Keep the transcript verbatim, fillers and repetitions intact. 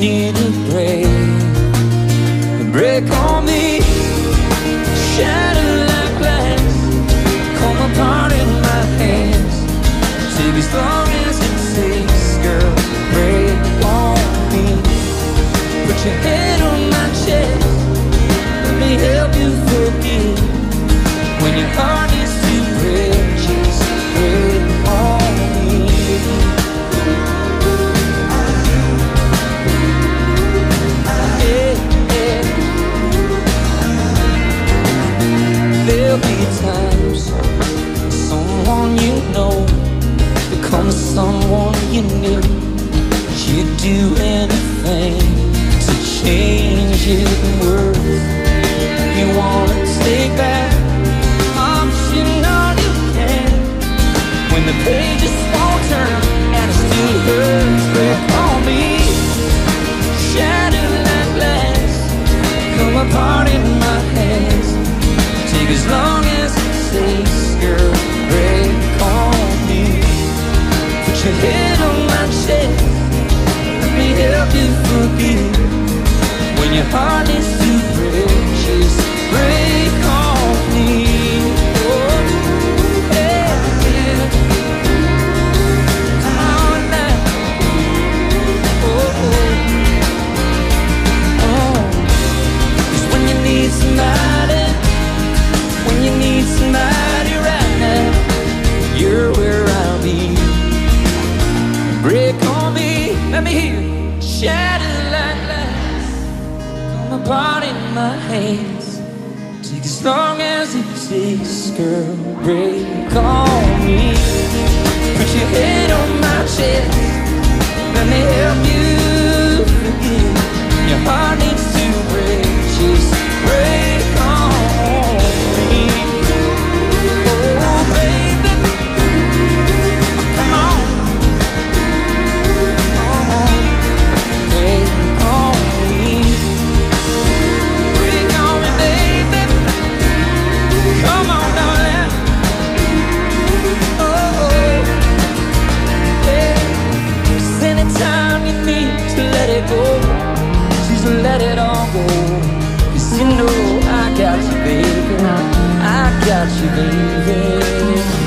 need a break, a break on me. Shatter like glass, come apart in my hands. Take as long as it takes, girl, break on me. Put your head on my chest, let me help you forgive. When your heart is to break, just break on me. Yeah, yeah. There'll be times someone you know becomes someone you knew. You'd do anything to change your words. You wanna take back option, all you can. When the pages won't turn and it still hurts, break on me. Shatter like glass, come apart in my hands. Take as long as it takes, girl, break on me. Put your head on my chest, let me help you forgive. When your heart needs to break, just break on me. Oh, yeah, yeah. Come on now. Oh, oh, oh. 'Cause when you need somebody, when you need somebody right now, you're where I'll be. Break on me, let me hear you. Shatter like glass, come apart in my hands. Take as long as it takes, girl, break on me. Put your head on my chest, let me help you forgive. Your heart needs to break, just break on me. Oh, baby, come on. Let it all go, 'cause you know I got you, baby. I got you, baby.